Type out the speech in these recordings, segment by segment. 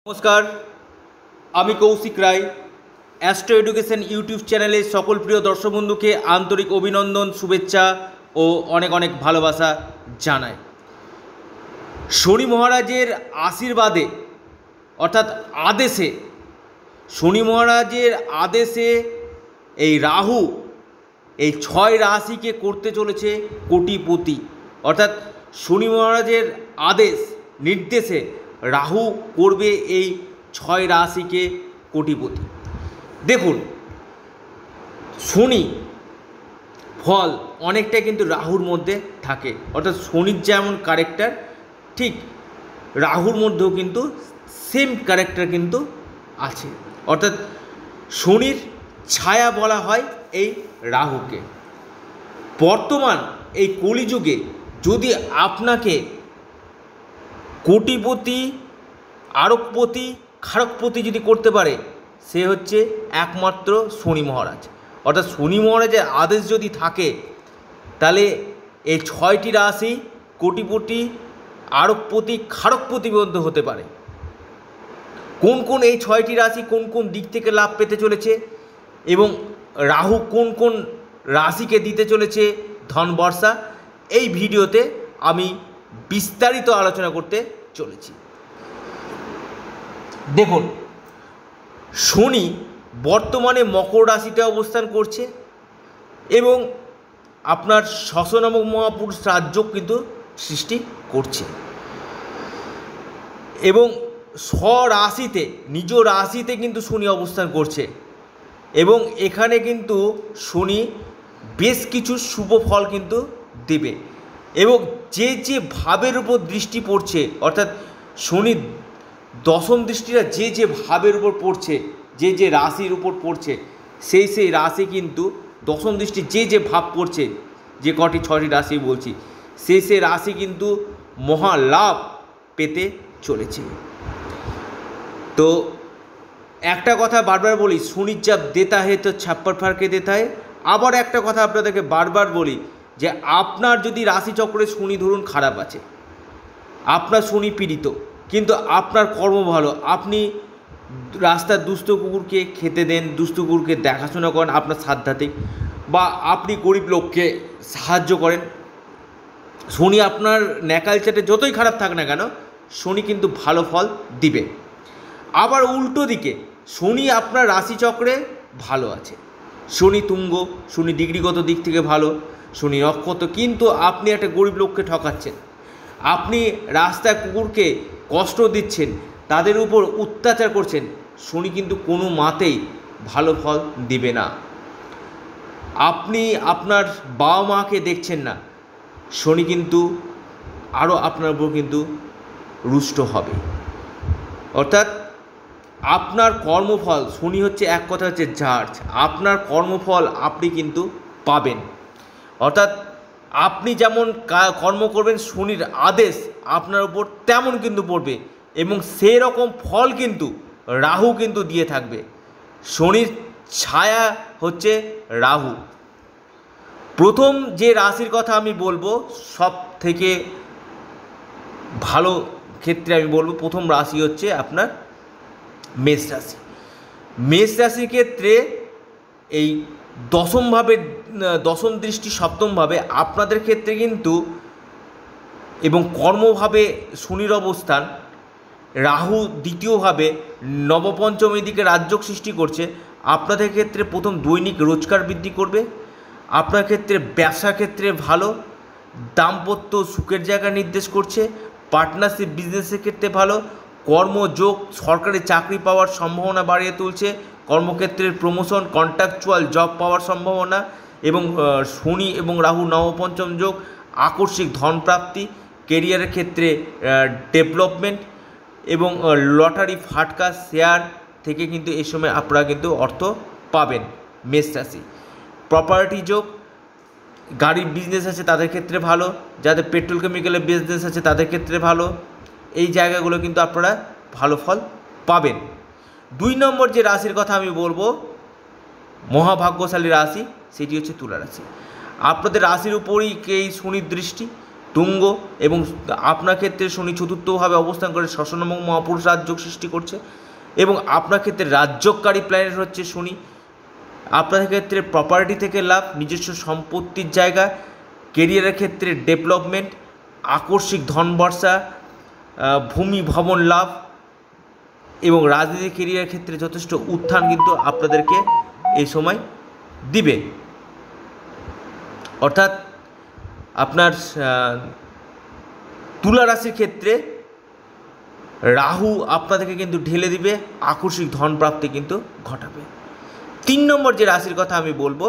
नमस्कार আমি Koushik Roy astro education YouTube চ্যানেলে সকল প্রিয় দর্শক বন্ধুকে আন্তরিক অভিনন্দন শুভেচ্ছা ও অনেক অনেক ভালোবাসা জানাই। শনি মহারাজের আশীর্বাদে অর্থাৎ আদেশে শনি মহারাজের আদেশে এই রাহু এই 6 রাশিকে করতে চলেছে কোটিপতি। অর্থাৎ শনি মহারাজের আদেশ নির্দেশে রাহু করবে এই 6 রাশিকে কোটিপতি। দেখুন, শনি ফল অনেকটা কিন্তু রাহুর মধ্যে থাকে, অর্থাৎ শনির যেমন ক্যারেক্টার ঠিক রাহুর মধ্যেও কিন্তু সেম ক্যারেক্টার কিন্তু আছে। অর্থাৎ শনির ছায়া বলা হয় এই রাহুকে। বর্তমান এই কলিযুগে যদি আপনাকে কোটিপতি আরবপতি খারকপতি যদি করতে পারে, সে হচ্ছে একমাত্র শনি মহারাজ। অর্থাৎ শনি মহারাজের আদেশ যদি থাকে তাহলে এই 6টি রাশি কোটিপতি আরবপতি খারকপতি পর্যন্ত হতে পারে। কোন কোন এই 6টি রাশি কোন কোন দিক থেকে লাভ পেতে চলেছে এবং রাহু কোন কোন রাশিকে দিতে চলেছে ধন বর্ষা, এই ভিডিওতে আমি বিস্তারিত আলোচনা করতে চলেছি। দেখুন, শনি বর্তমানে মকর রাশিতে অবস্থান করছে এবং আপনার 600 নামক মহাপুরুষ রাজযোগ কিন্তু সৃষ্টি করছে এবং স্বরাশিতে নিজ রাশিতে কিন্তু শনি অবস্থান করছে এবং এখানে কিন্তু শনি বেশ কিছু শুভ ফল কিন্তু দেবে এবং যে যে ভাবের উপর দৃষ্টি পড়ছে, অর্থাৎ শনির দশম দৃষ্টিটা যে যে ভাবের উপর পড়ছে, যে যে রাশির উপর পড়ছে, সেই সেই রাশি কিন্তু দশম দৃষ্টি যে যে ভাব পড়ছে, যে কটি 6টি রাশি বলছি, সেই সেই রাশি কিন্তু মহা লাভ পেতে চলেছে। তো একটা কথা বারবার বলি, শনি जब देता है तो छप्पर फाड़ के देता है। আবার একটা কথা আপনাদেরকে বারবার বলি যে আপনার যদি রাশিচক্রে শনি ধরুন খারাপ আছে, আপনার শনি পীড়িত, কিন্তু আপনার কর্ম ভালো, আপনি রাস্তার দুস্থ কুকুরকে খেতে দেন, দুস্থ কুকুরকে দেখাশোনা করেন আপনার সাধ্যাত্মিক, বা আপনি গরিব লোককে সাহায্য করেন, শনি আপনার ন্যাকালচারে যতই খারাপ থাক না কেন শনি কিন্তু ভালো ফল দিবে। আবার উল্টো দিকে শনি আপনার রাশিচক্রে ভালো আছে, শনি তুঙ্গ, শনি ডিগ্রিগত দিক থেকে ভালো, শনি নক্ষত্র, কিন্তু আপনি একটা গরিব লোককে ঠকাচ্ছেন, আপনি রাস্তায় কুকুরকে কষ্ট দিচ্ছেন, তাদের উপর অত্যাচার করছেন, শনি কিন্তু কোনো মাতেই ভালো ফল দিবে না। আপনি আপনার বাবা মাকে দেখছেন না, শনি কিন্তু আরও আপনার উপর কিন্তু রুষ্ট হবে। অর্থাৎ আপনার কর্মফল, শনি হচ্ছে এক কথা হচ্ছে জাজ, আপনার কর্মফল আপনি কিন্তু পাবেন। অর্থাৎ আপনি যেমন কর্ম করবেন শনির আদেশ আপনার উপর তেমন কিন্তু পড়বে এবং সেই রকম ফল কিন্তু রাহু কিন্তু দিয়ে থাকবে। শনির ছায়া হচ্ছে রাহু। প্রথম যে রাশির কথা আমি বলবো, সব থেকে ভালো ক্ষেত্রে আমি বলবো প্রথম রাশি হচ্ছে আপনার মেষ রাশি। মেষ রাশির ক্ষেত্রে এই দশমভাবে, দশম দৃষ্টি সপ্তমভাবে আপনাদের ক্ষেত্রে কিন্তু এবং কর্মভাবে শনির অবস্থান, রাহু দ্বিতীয়ভাবে নবপঞ্চমী দিকে রাজযোগ সৃষ্টি করছে। আপনাদের ক্ষেত্রে প্রথম দৈনিক রোজগার বৃদ্ধি করবে, আপনার ক্ষেত্রে ব্যবসা ক্ষেত্রে ভালো, দাম্পত্য সুখের জায়গা নির্দেশ করছে, পার্টনারশিপ বিজনেসের ক্ষেত্রে ভালো, কর্মযোগ সরকারি চাকরি পাওয়ার সম্ভাবনা বাড়িয়ে তুলছে, কর্মক্ষেত্রের প্রমোশন কন্ট্রাকচুয়াল জব পাওয়ার সম্ভাবনা এবং শনি এবং রাহু নবপঞ্চম যোগ আকস্মিক ধনপ্রাপ্তি, কেরিয়ারের ক্ষেত্রে ডেভেলপমেন্ট এবং লটারি ফাটকা শেয়ার থেকে কিন্তু এই সময় আপনারা কিন্তু অর্থ পাবেন। মেষ রাশি প্রপার্টি যোগ, গাড়ির বিজনেস আছে তাদের ক্ষেত্রে ভালো, যাদের পেট্রোল কেমিক্যালের বিজনেস আছে তাদের ক্ষেত্রে ভালো, এই জায়গাগুলো কিন্তু আপনারা ভালো ফল পাবেন। 2 নম্বর যে রাশির কথা আমি বলবো মহাভাগ্যশালী রাশি, সেটি হচ্ছে তুলা রাশি। আপনাদের রাশির উপরই এই শনির দৃষ্টি, তুঙ্গ, এবং আপনার ক্ষেত্রে শনি চতুর্থভাবে অবস্থান করে ষষ্ঠম মহাপুরুষ রাজযোগ সৃষ্টি করছে, এবং আপনার ক্ষেত্রে রাজযোগকারী প্ল্যানেট হচ্ছে শনি। আপনাদের ক্ষেত্রে প্রপার্টি থেকে লাভ, নিজস্ব সম্পত্তির জায়গা, কেরিয়ারের ক্ষেত্রে ডেভেলপমেন্ট, আকস্মিক ধন বর্ষা, ভূমি ভবন লাভ, এবং রাজনীতি কেরিয়ারের ক্ষেত্রে যথেষ্ট উত্থান কিন্তু আপনাদেরকে এই সময় দিবে। অর্থাৎ আপনার তুলা রাশির ক্ষেত্রে রাহু আপনাদেরকে কিন্তু ঢেলে দিবে, আকস্মিক ধন প্রাপ্তি কিন্তু ঘটাবে। 3 নম্বর যে রাশির কথা আমি বলবো,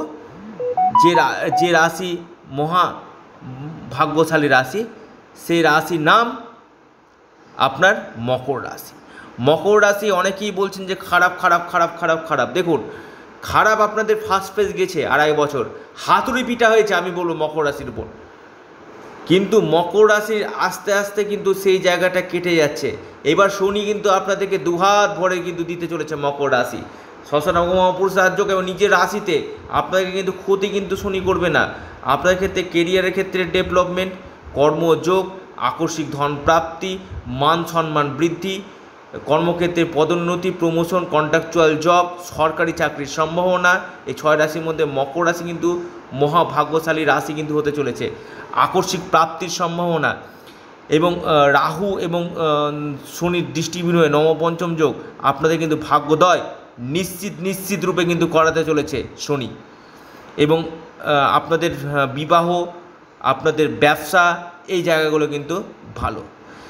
যে রাশি মহা ভাগ্যশালী রাশি, সেই রাশির নাম আপনার মকর রাশি। মকর রাশি অনেকেই বলছেন যে খারাপ খারাপ খারাপ খারাপ খারাপ। দেখুন, খারাপ আপনাদের ফার্স্ট ফেজ গেছে 2.5 বছর, হাতুড়ি পিটা হয়েছে আমি বলবো মকর রাশির উপর, কিন্তু মকর রাশির আস্তে আস্তে কিন্তু সেই জায়গাটা কেটে যাচ্ছে। এবার শনি কিন্তু আপনাদেরকে দুহাত ভরে কিন্তু দিতে চলেছে মকর রাশি, ষষ্ঠম মহাপুরুষ রাজযোগ, এবং নিজের রাশিতে আপনাকে কিন্তু ক্ষতি কিন্তু শনি করবে না। আপনাদের ক্ষেত্রে কেরিয়ারের ক্ষেত্রে ডেভেলপমেন্ট, কর্মযোগ, আকস্মিক ধন প্রাপ্তি, মান সম্মান বৃদ্ধি, কর্মক্ষেত্রে পদোন্নতি, প্রমোশন, কন্ট্রাকচুয়াল জব, সরকারি চাকরির সম্ভাবনা। এই 6 রাশির মধ্যে মকর রাশি কিন্তু মহাভাগ্যশালী রাশি কিন্তু হতে চলেছে। আকস্মিক প্রাপ্তির সম্ভাবনা, এবং রাহু এবং শনির দৃষ্টি বিনিময়ে নবপঞ্চম যোগ আপনাদের কিন্তু ভাগ্যোদয় নিশ্চিত রূপে কিন্তু করাতে চলেছে শনি। এবং আপনাদের বিবাহ, আপনাদের ব্যবসা, এই জায়গাগুলো কিন্তু ভালো।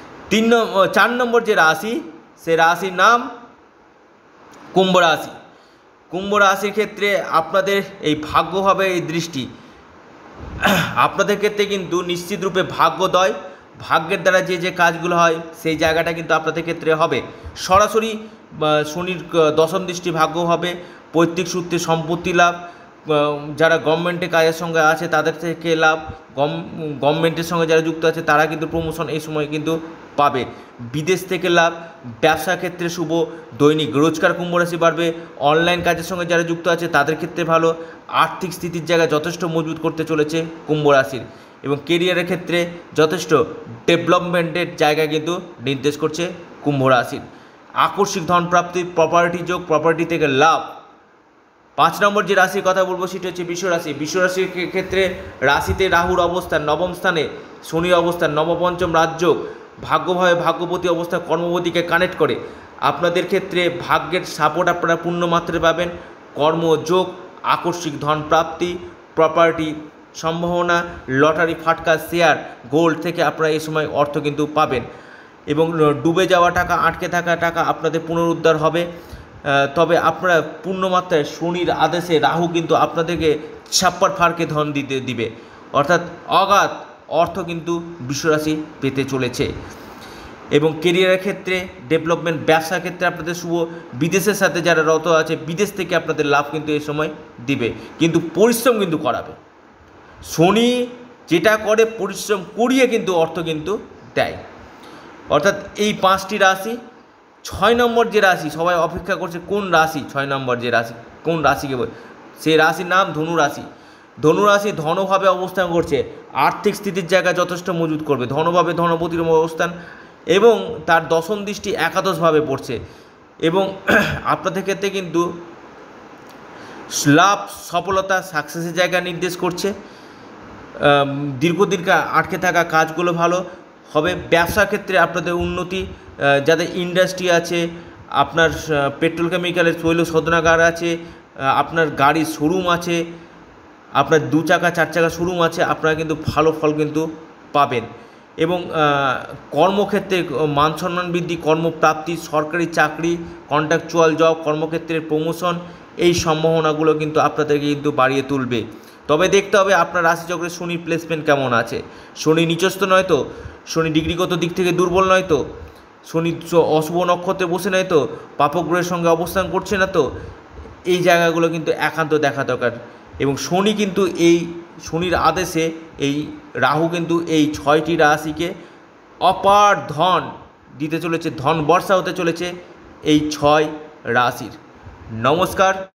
4 নম্বর যে রাশি, সে রাশির নাম কুম্ভ রাশি। কুম্ভ রাশির ক্ষেত্রে আপনাদের এই ভাগ্যভাবে এই দৃষ্টি আপনাদের ক্ষেত্রে কিন্তু নিশ্চিত রূপে ভাগ্যোদয়, ভাগ্যের দ্বারা যে কাজগুলো হয় সেই জায়গাটা কিন্তু আপনাদের ক্ষেত্রে হবে। সরাসরি শনির দশম দৃষ্টি ভাগ্য হবে, পৈতৃক সূত্রে সম্পত্তি লাভ, যারা গভর্নমেন্টের কাজের সঙ্গে আছে তাদের থেকে লাভ, গভর্নমেন্টের সঙ্গে যারা যুক্ত আছে তারা কিন্তু প্রমোশন এই সময় কিন্তু পাবে, বিদেশ থেকে লাভ, ব্যবসা ক্ষেত্রে শুভ, দৈনিক রোজগার কুম্ভ রাশি বাড়বে, অনলাইন কাজের সঙ্গে যারা যুক্ত আছে তাদের ক্ষেত্রে ভালো, আর্থিক স্থিতির জায়গা যথেষ্ট মজবুত করতে চলেছে কুম্ভ রাশির, এবং কেরিয়ারের ক্ষেত্রে যথেষ্ট ডেভেলপমেন্টের জায়গা কিন্তু নির্দেশ করছে কুম্ভ রাশির। আকস্মিক ধন প্রাপ্তি, প্রপার্টি যোগ, প্রপার্টি থেকে লাভ। 5 নম্বর যে রাশির কথা বলবো সেটা হচ্ছে বিশ্বরাশি। বিশ্বরাশির ক্ষেত্রে রাশিতে রাহুর অবস্থান, নবম স্থানে শনির অবস্থান, নবপঞ্চম রাজযোগ, ভাগ্যভাবে ভাগ্যপতি অবস্থা কর্মপতিকে কানেক্ট করে। আপনাদের ক্ষেত্রে ভাগ্যের সাপোর্ট আপনারা পূর্ণ মাত্রায় পাবেন, কর্মযোগ, আকস্মিক ধন প্রাপ্তি, প্রপার্টি সম্ভাবনা, লটারি, ফাটকা, শেয়ার, গোল্ড থেকে আপনারা এই সময় অর্থ কিন্তু পাবেন, এবং ডুবে যাওয়া টাকা, আটকে থাকা টাকা আপনাদের পুনরুদ্ধার হবে। তবে আপনারা পূর্ণমাত্রায় শনির আদেশে রাহু কিন্তু আপনাদেরকে ছাপ্পার ফাড়কে ধন দিবে, অর্থাৎ অগাধ অর্থ কিন্তু বিশ্বরাশি পেতে চলেছে। এবং কেরিয়ারের ক্ষেত্রে ডেভেলপমেন্ট, ব্যবসার ক্ষেত্রে আপনাদের শুভ, বিদেশের সাথে যারা রত আছে বিদেশ থেকে আপনাদের লাভ কিন্তু এই সময় দিবে, কিন্তু পরিশ্রম কিন্তু করাবে। শনি যেটা করে পরিশ্রম করিয়ে কিন্তু অর্থ কিন্তু দেয়। অর্থাৎ এই 5টি রাশি। 6 নম্বর যে রাশি সবাই অপেক্ষা করছে, কোন রাশি 6 নম্বর যে রাশি, কোন রাশিকে বল, সেই রাশির নাম ধনু রাশি। ধনু রাশি ধনভাবে অবস্থান করছে, আর্থিক স্থিতির জায়গা যথেষ্ট মজবুত করবে, ধনভাবে ধনপতির অবস্থান, এবং তার দশম দৃষ্টি একাদশভাবে পড়ছে, এবং আপনাদের ক্ষেত্রে কিন্তু লাভ, সফলতা, সাকসেসের জায়গা নির্দেশ করছে। দীর্ঘদিন আটকে থাকা কাজগুলো ভালো হবে। ব্যবসার ক্ষেত্রে আপনাদের উন্নতি, যাদের ইন্ডাস্ট্রি আছে, আপনার পেট্রোল কেমিক্যালের তৈল শোধনাগার আছে, আপনার গাড়ির শোরুম আছে, আপনার 2 চাকা 4 চাকা শোরুম আছে, আপনারা কিন্তু ভালো ফল কিন্তু পাবেন। এবং কর্মক্ষেত্রে মান সম্মান বৃদ্ধি, কর্মপ্রাপ্তি, সরকারি চাকরি, কন্ট্রাকচুয়াল জব, কর্মক্ষেত্রের প্রমোশন, এই সম্ভাবনাগুলো কিন্তু আপনাদেরকে কিন্তু বাড়িয়ে তুলবে। তবে দেখতে হবে আপনার রাশিচক্রে শনির প্লেসমেন্ট কেমন আছে। শনি নিচস্থ নয় তো, শনি ডিগ্রিগত দিক থেকে দুর্বল নয় তো, শনি অশুভ নক্ষত্রে বসে নয় তো, পাপগ্রহের সঙ্গে অবস্থান করছে না তো, এই জায়গাগুলো কিন্তু একান্ত দেখা দরকার। এবং শনি কিন্তু এই শনির আদেশে এই রাহু কিন্তু এই 6টি রাশিকে অপার ধন দিতে চলেছে, ধন বর্ষা হতে চলেছে এই 6 রাশির। নমস্কার।